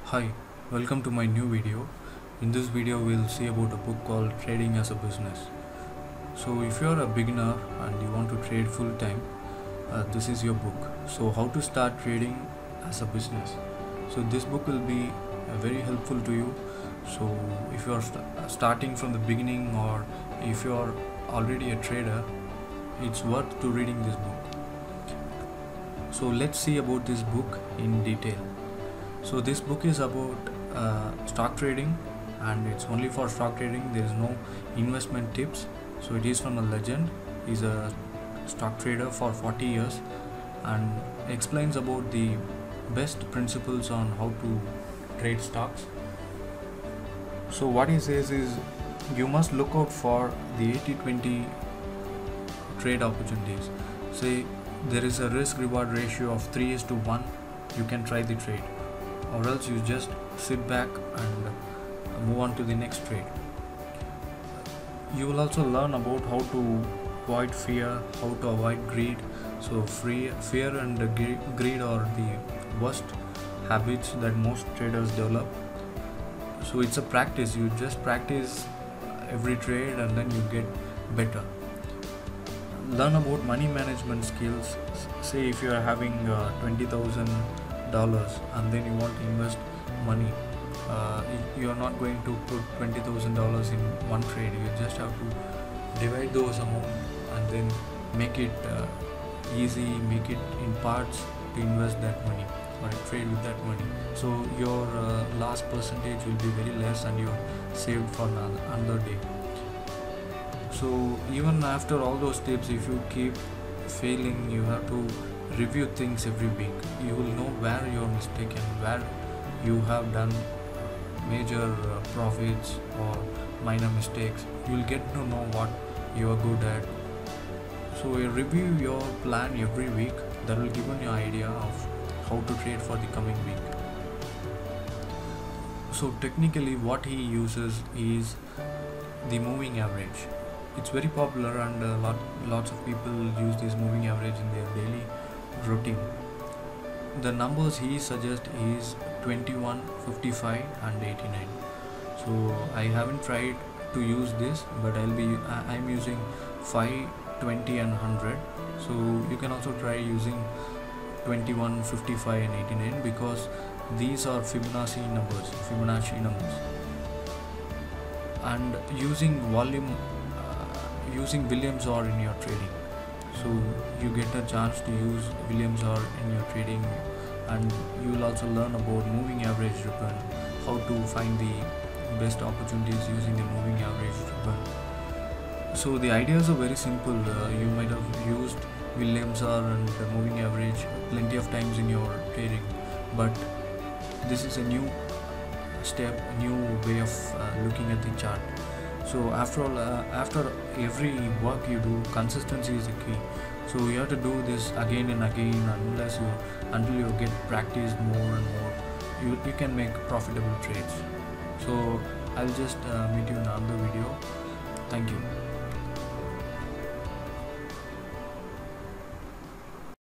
Hi, welcome to my new video. In this video we'll see about a book called Trading as a Business. So if you're a beginner and you want to trade full time, this is your book. So how to start trading as a business. So this book will be very helpful to you. So if you're starting from the beginning or if you're already a trader, it's worth to reading this book. So let's see about this book in detail. So this book is about stock trading, and it's only for stock trading. There is no investment tips. So it is from a legend. He's a stock trader for 40 years and explains about the best principles on how to trade stocks. So what he says is you must look out for the 80-20 trade opportunities. Say there is a risk reward ratio of 3:1, you can try the trade, or else you just sit back and move on to the next trade. You will also learn about how to avoid fear, how to avoid greed. So fear and greed are the worst habits that most traders develop. So it's a practice. You just practice every trade and then you get better. Learn about money management skills. Say if you are having $20,000 and then you want to invest money, you are not going to put $20,000 in one trade. You just have to divide those amounts and then make it easy, make it in parts to invest that money or trade with that money. So your loss percentage will be very less and you're saved for another day. So even after all those tips, if you keep failing, you have to review things every week. You will know where you're mistaken, where you have done major profits or minor mistakes. You will get to know what you are good at. So you review your plan every week. That will give you an idea of how to trade for the coming week. So technically what he uses is the moving average. It's very popular and lots of people use this moving average in their daily routine. The numbers he suggests is 21, 55 and 89. So I haven't tried to use this, but I'm using 5, 20 and 100. So you can also try using 21, 55 and 89 because these are Fibonacci numbers. And using volume, using Williams R in your trading. So you get a chance to use Williams R in your trading, and you will also learn about moving average return, how to find the best opportunities using the moving average return. So the ideas are very simple. You might have used Williams R and moving average plenty of times in your trading, but this is a new step, a new way of looking at the chart. So after every work you do, consistency is the key. So you have to do this again and again until you get practice more and more. You can make profitable trades. So I'll just meet you in another video. Thank you.